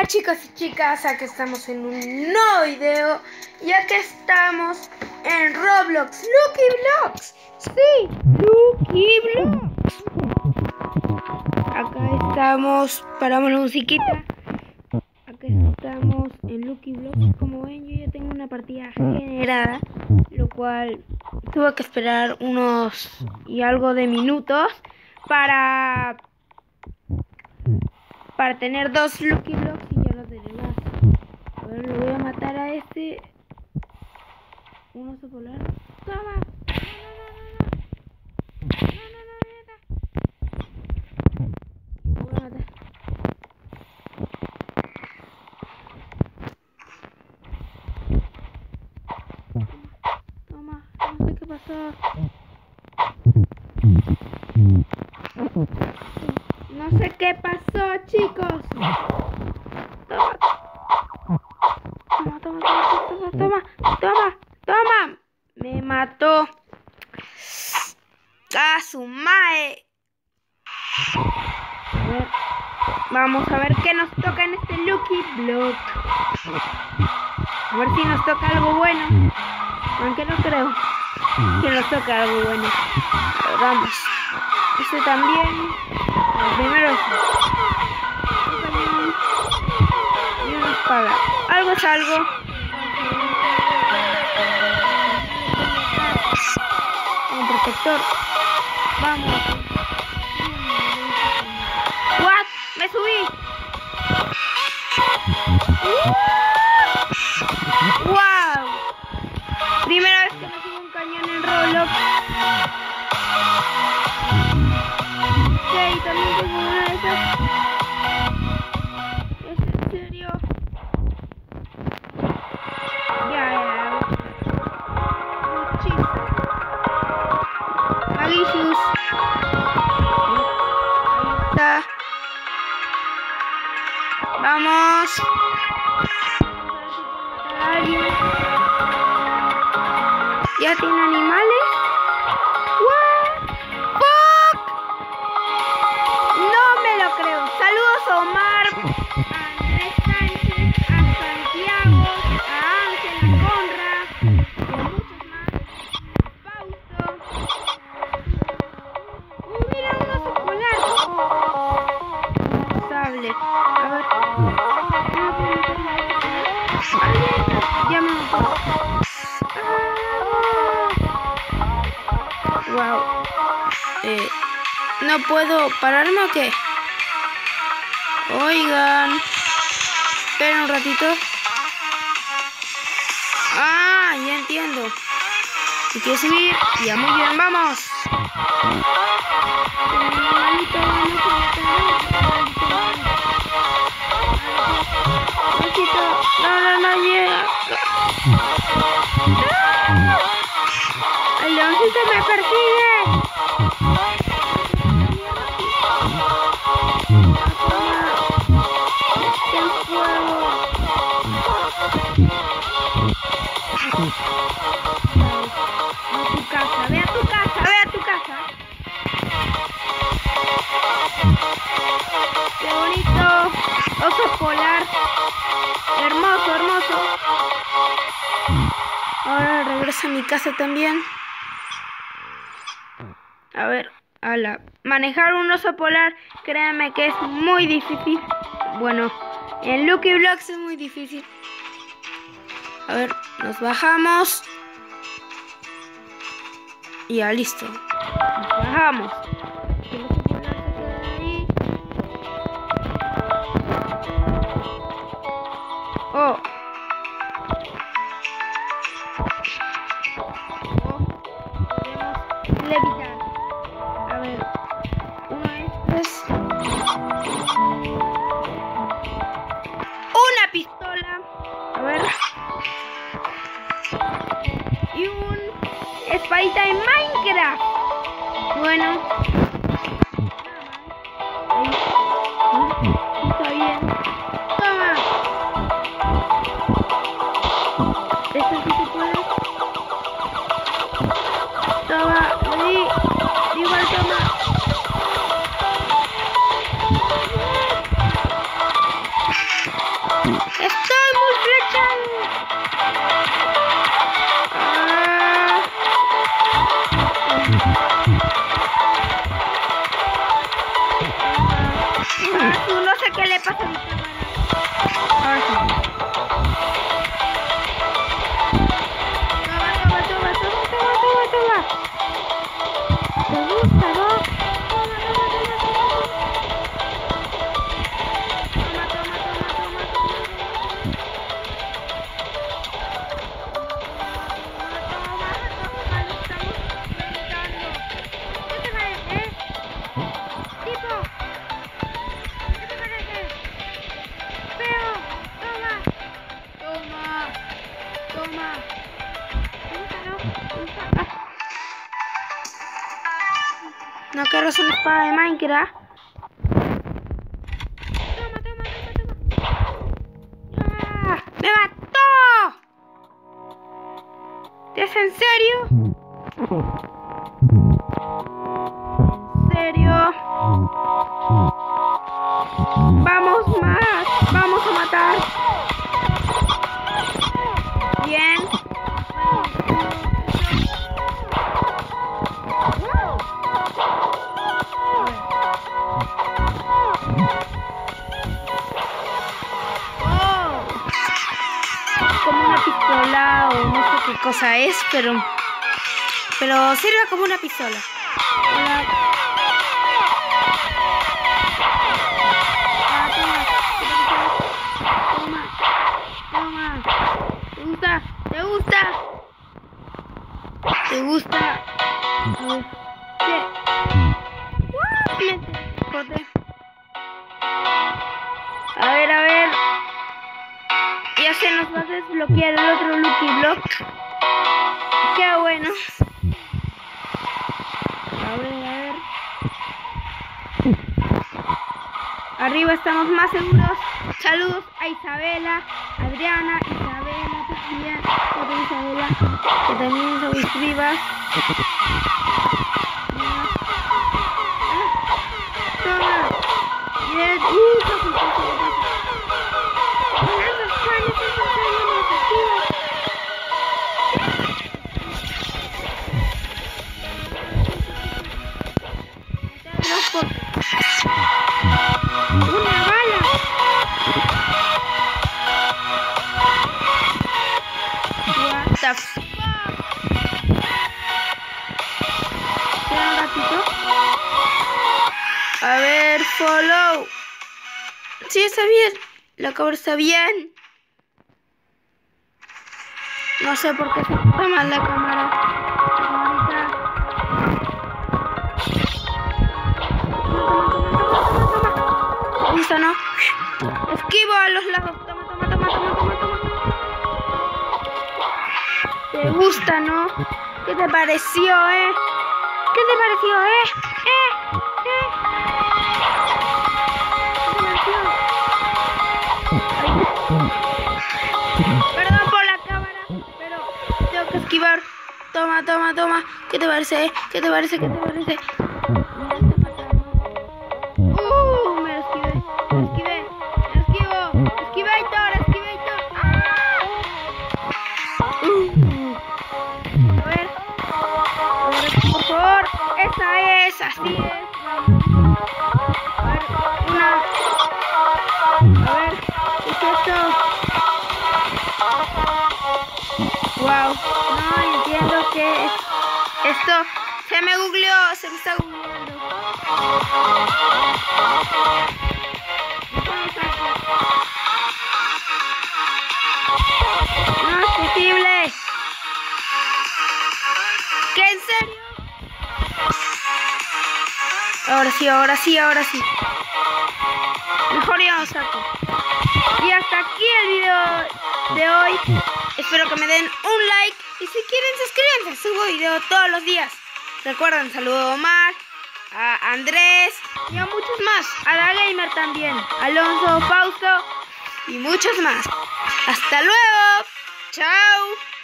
Hola chicos y chicas, aquí estamos en un nuevo video y aquí estamos en Roblox Lucky Blox. Sí, Lucky Blox. Acá estamos, paramos la musiquita. Acá estamos en Lucky Blox. Como ven, yo ya tengo una partida generada, lo cual tuve que esperar unos y algo de minutos para tener dos Lucky Blox y ya los tenemos. A ver, lo voy a matar a este. Un oso polar. ¡Toma! No, lo voy a matar. Toma, no sé qué pasó. No sé qué pasó, chicos. Toma. Me mató. ¡Ah, su mae! A ver, vamos a ver qué nos toca en este Lucky Block. A ver si nos toca algo bueno. Aunque no creo que nos toque algo bueno. Pero vamos. Este también. Primero un cañón y una espada. Algo es algo. Un protector. Vamos. What? Me subí. Wow. Primera vez que me subo un cañón en Roblox. Y también tengo una de esas. ¿Es en serio? Ya. Muchísimo. Malicious. Ahí está. Vamos. ¿Ya tiene animales? Saludos a Omar, a Andrés Sánchez, a Santiago, a Ángela Conra y a muchos más. Fausto. Mira, un oso polar. Sable. A ver. Ya me mató. Wow. ¿No puedo pararme o qué? Oigan, esperen un ratito. Ah, ya entiendo. Si quieres subir, ya muy bien, vamos. No llega. El leoncito me persigue. Ve a tu casa. Qué bonito. Oso polar. Hermoso. Ahora regreso a mi casa también. A ver, manejar un oso polar, créanme que es muy difícil. Bueno, en Lucky Blox es muy difícil. A ver, nos bajamos. Y ya, listo. Nos bajamos. Oh. Podemos levitar. A ver. Una pistola. A ver. Y un espadita en Minecraft. Bueno. Está bien. Toma. Esto sí se puede. Toma. Igual toma. ¿Te gusta, no? ¿No querrás una espada de Minecraft? ¡Ah! ¡Me mató! ¿Es en serio? ¿En serio? ¡Vamos más! ¡Vamos a matar! Bien. Como una pistola o no sé qué cosa es, pero sirve como una pistola. Hola. Toma. ¿Te gusta? ¿Te gusta? ¿Qué? Me corté. A ver. Ya se nos va a desbloquear el otro Lucky Block. Qué bueno. A ver. Arriba estamos más seguros. Saludos a Isabela, Adriana, Isabela también. Otra Isabela, que también sois vivas. Toma. Bien. Una bala. What the fuck? Espera un ratito. A ver, follow. Sí, está bien. La cámara está bien. No sé por qué se está mal la cámara. Gusta, ¿no? Esquivo a los lados. Toma. ¿Te gusta, no? ¿Qué te pareció, ¿Qué te pareció, Perdón por la cámara, pero tengo que esquivar. Toma. ¿Qué te parece, ¿Qué te parece? Me lo esquivé. Esquivator. A ver, por favor. Esa es, así es. A ver, ¿qué es esto? Wow, no entiendo qué es esto. Se me está googleando. No es posible. ¿Qué, en serio? Ahora sí. Mejor ya lo saco. Y hasta aquí el video de hoy. Espero que me den un like. Y si quieren, suscríbanse. Subo video todos los días. Recuerden, saludo a Omar, a Andrés y a muchos más. A la Gamer también. Alonso, Fausto y muchos más. Hasta luego. Chao.